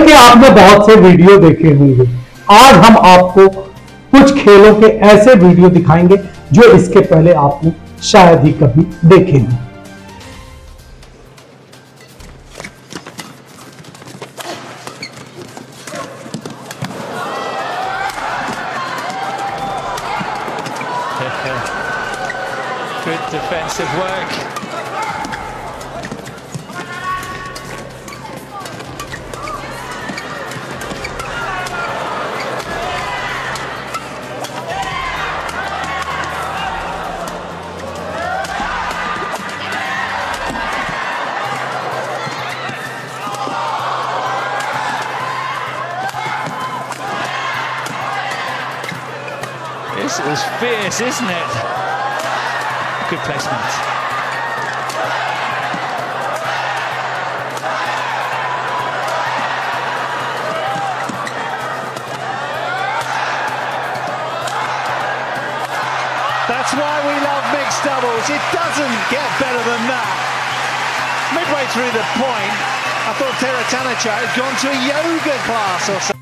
कि आपने बहुत से वीडियो देखे होंगे, आज हम आपको कुछ खेलों के ऐसे वीडियो दिखाएंगे जो इसके पहले आपने शायद ही कभी देखे हों। Good defensive work. This is fierce, isn't it? Good placement. That's why we love mixed doubles. It doesn't get better than that. Midway through the point, I thought Teratanacha had gone to a yoga class or something.